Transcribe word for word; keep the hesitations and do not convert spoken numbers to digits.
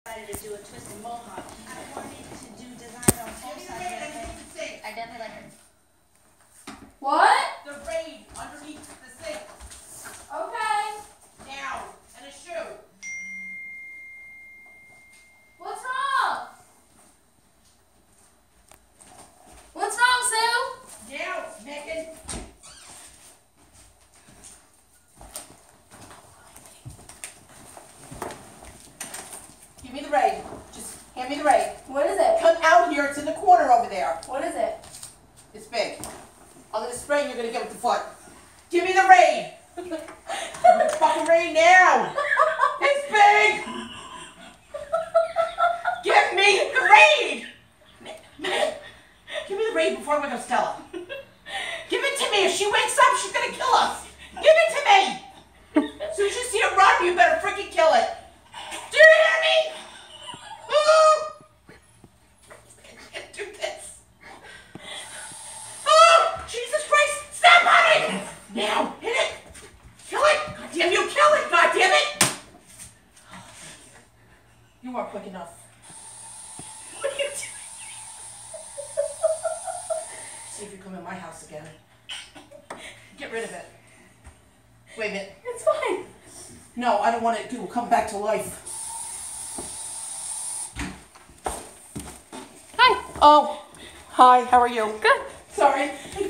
decided to do a twisted mohawk. I wanted to do design on both sides. I definitely like it. What? The raid underneath the sink. Okay. Now, and a shoe. What's wrong? What's wrong, Sue? Now, Megan. Give me the raid. Just hand me the raid. What is it? Come out here. It's in the corner over there. What is it? It's big. I'm going to spray and you're going to give it the foot. Give me the raid. Give me the fucking raid now. It's big. Give me the raid. Give me the raid before I wake up Stella. Give it to me. If she wakes up, she's going to kill us. Give it to me. As soon as you see it run, you better freaking kill it. Do you hear me? Oh! I can't do this. Oh! Jesus Christ! Stop hunting! Now! Hit it! Kill it! God damn you! Kill it! God damn it! You are quick enough. What are you doing? See if you come in my house again. Get rid of it. Wait a minute. It's fine. No, I don't want it to come back to life. Hi. Oh, hi, how are you? Good. Sorry.